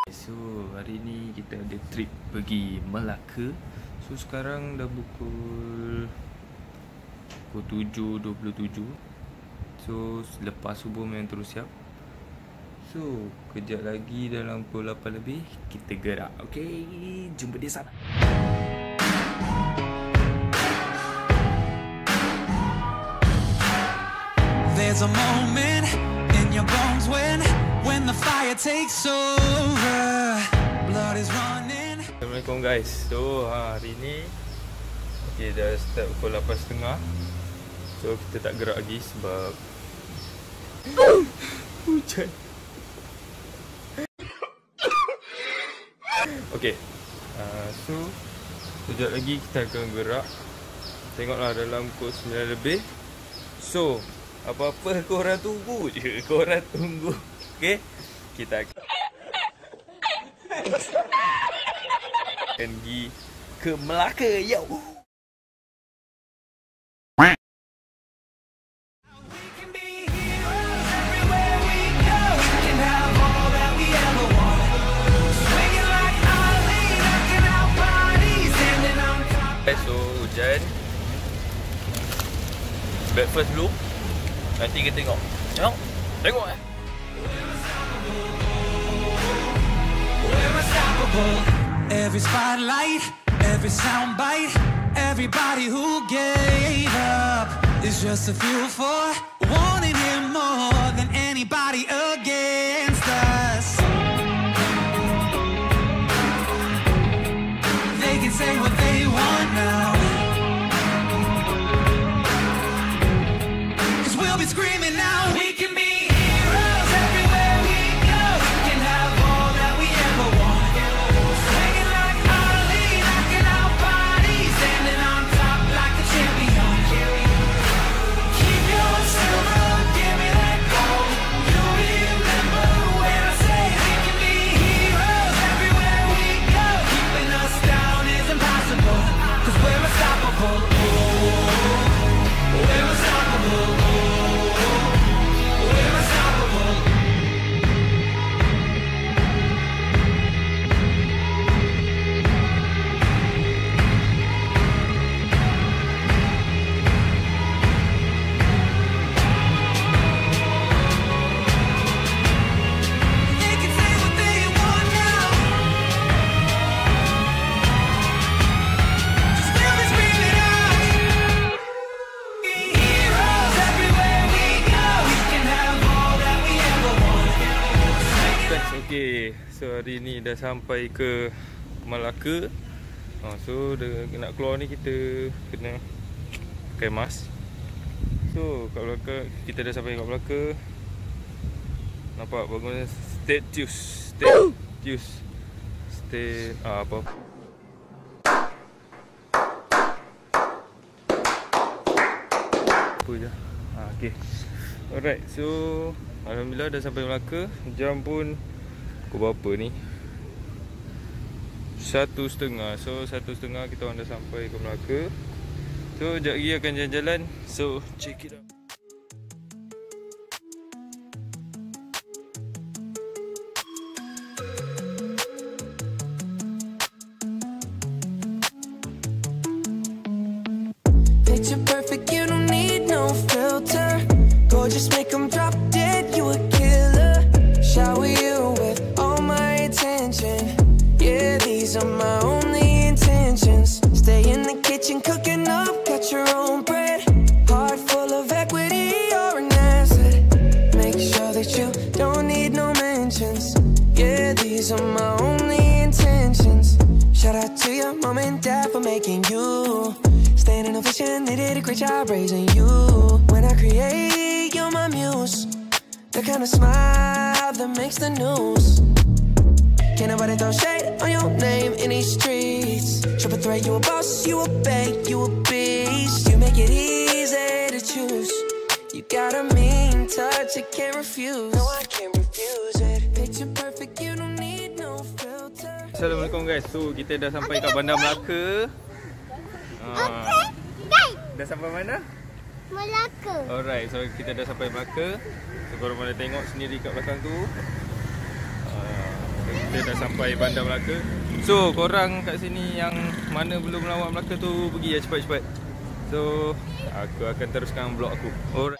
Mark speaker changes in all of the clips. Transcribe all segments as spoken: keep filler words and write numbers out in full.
Speaker 1: So hari ni kita ada trip pergi Melaka. So sekarang dah pukul Pukul tujuh dua puluh tujuh. So selepas subuh memang terus siap. So kejap lagi dalam pukul lapan lebih kita gerak. Okay, jumpa di sana.
Speaker 2: There's a moment in your bones when when the fire takes over, blood is running.
Speaker 1: Assalamualaikum guys. So hari ni okay, dah start pukul lapan tiga puluh. So kita tak gerak lagi sebab hujan. Okay, uh, so sekejap lagi kita akan gerak. Tengoklah dalam pukul sembilan lebih. So apa-apa korang tunggu je. Korang tunggu. Okay, kita akan pergi ke Melaka. Yo. So hujan. Breakfast dulu. Nanti kita tengok. Tengok. Tengok eh.
Speaker 2: Every spotlight, every soundbite, everybody who gave up is just a fuel for wanting him more than anybody against us. They can say what they want now, 'cause we'll be screaming now. We can be heroes everywhere we go. We can have all that we ever want. Swinging like Ali, knocking out bodies, standing on top like a champion. Keep your silver, give me that gold. You remember when I say we can be heroes everywhere we go. Keeping us down is impossible, 'cause we're unstoppable. Oh, we're unstoppable.
Speaker 1: Okay, so hari ni dah sampai ke Melaka. ha, So dah, nak keluar ni kita kena pakai mask. So kat Melaka, kita dah sampai kat Melaka. Nampak bangunan statues. Statues Stay ah, apa Apa je ha, okay. Alright, so alhamdulillah dah sampai Melaka. Jam pun pukul berapa ni? Satu setengah. So satu setengah kita orang dah sampai ke Melaka. So sekejap lagi akan jalan-jalan. So check it out.
Speaker 3: Picture perfect, you don't need no filter. Gorgeous, make them drop dead, you a killer. Shower you with all my attention. Yeah, these are my only intentions. Stay in the kitchen cooking up, got your own bread. Heart full of equity, you're an asset. Make sure that you don't need no mentions. Yeah, these are my only intentions. Shout out to your mom and dad for making you. Standing ovation, they did a great job raising you. When I create, you're my muse. The kind of smile that makes the news. Can't nobody throw shade on your name in these streets. Triple threat, you a boss, you a bank, you a beast. You make it easy to choose. You got a mean touch, I can't refuse. No, I can't refuse it. Picture perfect, you don't need no filter.
Speaker 1: Assalamualaikum guys. So kita dah sampai kat Bandar Melaka.
Speaker 4: Okay, guys.
Speaker 1: Dah sampai mana?
Speaker 4: Melaka.
Speaker 1: Alright, so kita dah sampai Melaka. So korang boleh tengok sendiri kat belakang tu. uh, Kita dah sampai Bandar Melaka. So korang kat sini yang mana belum melawat Melaka tu, pergi ya cepat-cepat. So aku akan teruskan vlog aku. Alright.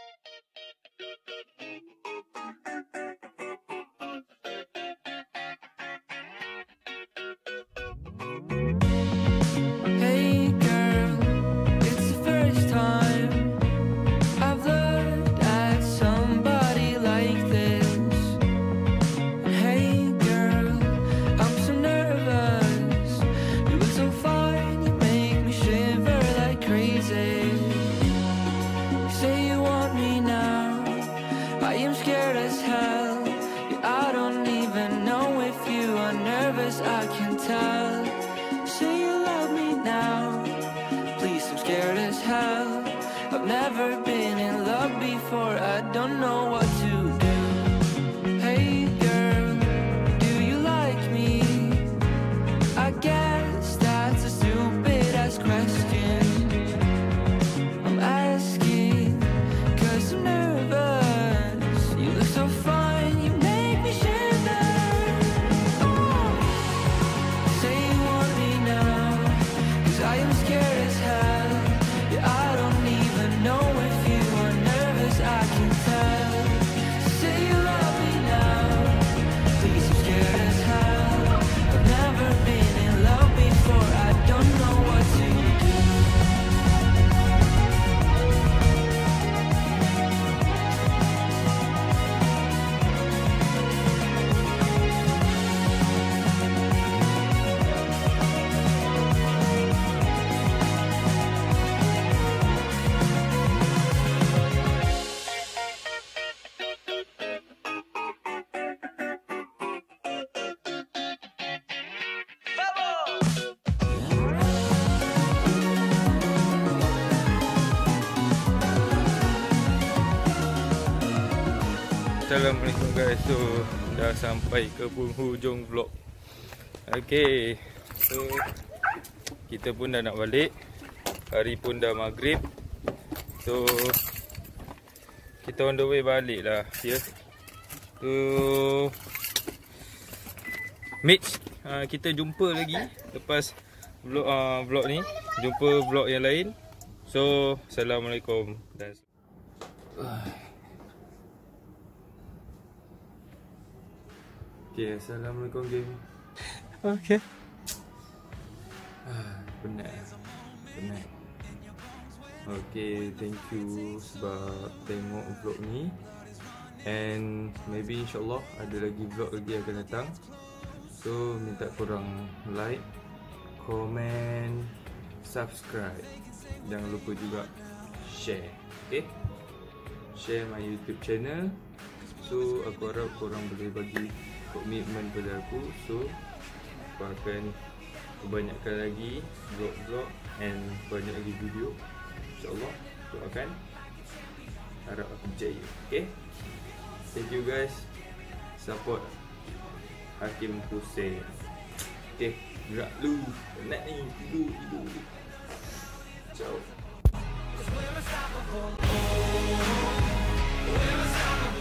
Speaker 3: Hey girl, it's the first time I've looked at somebody like this. And hey girl, I'm so nervous. You look so fine, you make me shiver like crazy. You say you want me now, I am scared as hell. Yeah, I don't even know if you are nervous, I can tell. Say you love me now, please, I'm scared as hell. I've never been in love before, I don't know what to do. Hey girl, do you like me? I guess that's a stupid ass question I'm asking, cause I'm nervous. You look so fine, you make me shiver. Oh. Say you want me now, cause I am scared as hell. Yeah, I don't even know if you are nervous, I can tell. Say you love me now, please, I'm scared as hell. I've never been in love before, I don't know what to do.
Speaker 1: Assalamualaikum guys. So dah sampai ke penghujung vlog. Okay, so kita pun dah nak balik. Hari pun dah maghrib. So kita on the way balik lah, ya. So Mitch, uh, kita jumpa lagi lepas vlog uh, vlog ni. Jumpa vlog yang lain. So Assalamualaikum dan okay, Assalamualaikum game.
Speaker 5: Okay.
Speaker 1: Ah, penat. Penat. Okay, thank you sebab tengok vlog ni. And maybe insyaAllah ada lagi vlog lagi akan datang. So minta korang like, comment, subscribe. Jangan lupa juga share. Okay, share my YouTube channel. So aku harap korang boleh bagi komitmen pada aku. So aku akan kebanyakan lagi vlog-vlog and banyak lagi video. InsyaAllah aku akan harap aku berjaya. Okay, thank you guys. Support Hakim Hussein. Okay, gerak dulu. Penat ni. Tidur, tidur. Ciao.
Speaker 2: We're unstoppable. Oh, we're unstoppable.